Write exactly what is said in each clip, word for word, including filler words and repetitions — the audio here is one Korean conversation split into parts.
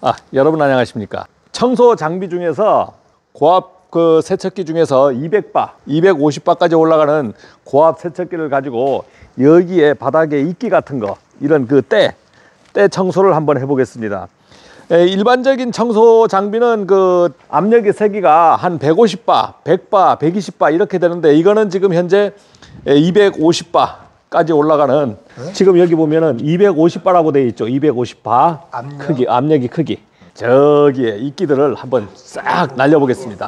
아, 여러분 안녕하십니까? 청소 장비 중에서 고압 그 세척기 중에서 이백 바, 이백오십 바까지 올라가는 고압 세척기를 가지고 여기에 바닥에 이끼 같은 거, 이런 그 때, 때 청소를 한번 해보겠습니다. 에, 일반적인 청소 장비는 그 압력의 세기가 한 백오십 바, 백 바, 백이십 바 이렇게 되는데, 이거는 지금 현재 이백오십 바까지 올라가는, 네? 지금 여기 보면은 이백오십 바라고 되어 있죠. 이백오십 바 압력? 크기, 압력이 크기. 저기에 이끼들을 한번 싹 날려보겠습니다.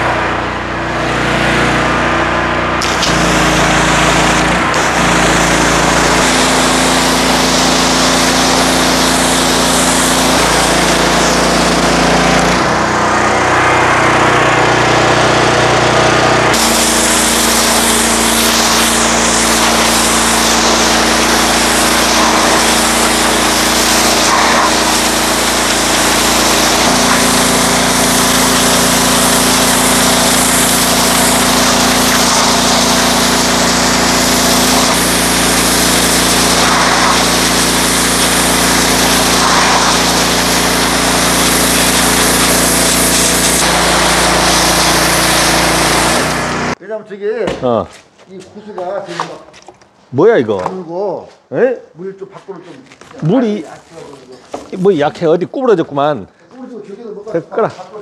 왜냐면 저게 어. 이 호수가 지금 막 뭐야 이거? 물고 에? 물이 좀 밖으로 좀 물이 뭐 약해. 어디 구부러졌구만. 구부러지고 저기도 뭐가 끄라. 밖으로